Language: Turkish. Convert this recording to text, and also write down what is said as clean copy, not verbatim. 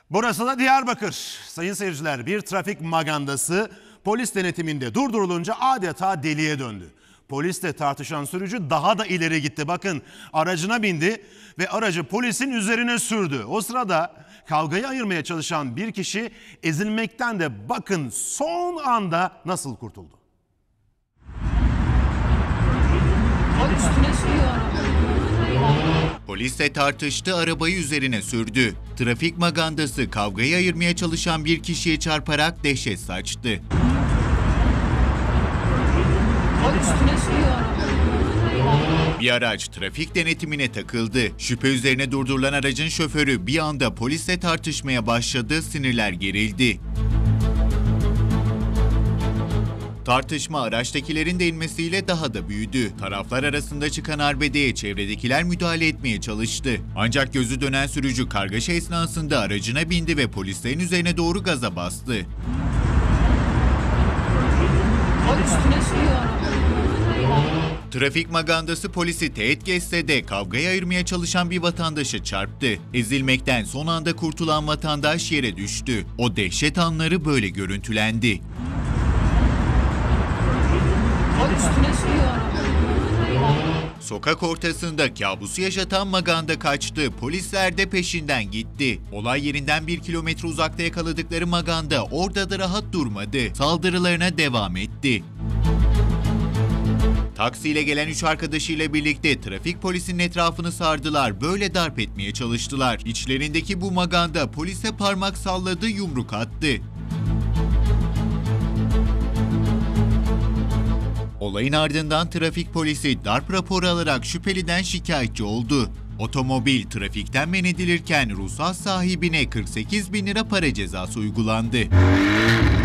Burası da Diyarbakır. Sayın seyirciler, bir trafik magandası polis denetiminde durdurulunca adeta deliye döndü. Polisle tartışan sürücü daha da ileri gitti. Bakın, aracına bindi ve aracı polisin üzerine sürdü. O sırada kavgayı ayırmaya çalışan bir kişi ezilmekten de bakın son anda nasıl kurtuldu. Polisle tartıştı, arabayı üzerine sürdü. Trafik magandası kavgayı ayırmaya çalışan bir kişiye çarparak dehşet saçtı. Bir araç trafik denetimine takıldı. Şüphe üzerine durdurulan aracın şoförü bir anda polisle tartışmaya başladı, sinirler gerildi. Tartışma araçtakilerin de inmesiyle daha da büyüdü. Taraflar arasında çıkan arbedeye çevredekiler müdahale etmeye çalıştı. Ancak gözü dönen sürücü kargaşa esnasında aracına bindi ve polislerin üzerine doğru gaza bastı. Trafik magandası polisi teğet geçse de kavgayı ayırmaya çalışan bir vatandaşı çarptı. Ezilmekten son anda kurtulan vatandaş yere düştü. O dehşet anları böyle görüntülendi. Sokak ortasında kabusu yaşatan maganda kaçtı. Polisler de peşinden gitti. Olay yerinden 1 kilometre uzakta yakaladıkları maganda orada da rahat durmadı. Saldırılarına devam etti. Taksiyle gelen 3 arkadaşıyla birlikte trafik polisinin etrafını sardılar. Böyle darp etmeye çalıştılar. İçlerindeki bu maganda polise parmak salladı, yumruk attı. Olayın ardından trafik polisi darp raporu alarak şüpheliden şikayetçi oldu. Otomobil trafikten men edilirken ruhsat sahibine 48.000 lira para cezası uygulandı.